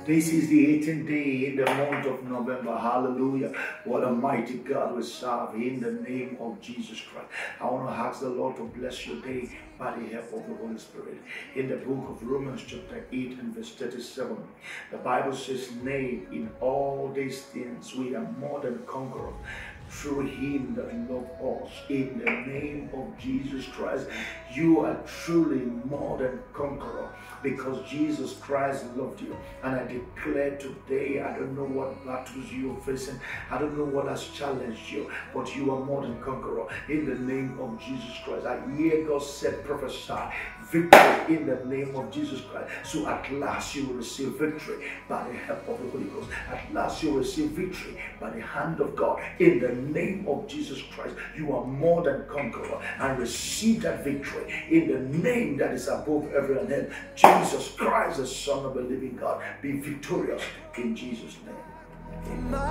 This is the 18th day in the month of November. Hallelujah. What a mighty God we serve in the name of Jesus Christ. I want to ask the Lord to bless your day by the help of the Holy Spirit. In the book of Romans chapter 8 and verse 37, the Bible says, nay, in all these things we are more than conquerors through him that loved us. In the name of Jesus Christ, you are truly more than conqueror because Jesus Christ loved you. And I declare today, I don't know what battles you're facing, I don't know what has challenged you, but you are more than conqueror in the name of Jesus Christ. I hear God said, prophesy victory in the name of Jesus Christ. So at last you will receive victory by the help of the Holy Ghost. At last you will receive victory by the hand of God in the name of Jesus Christ. You are more than conqueror, and receive that victory in the name that is above every name. Jesus Christ, the Son of the living God. Be victorious in Jesus' name.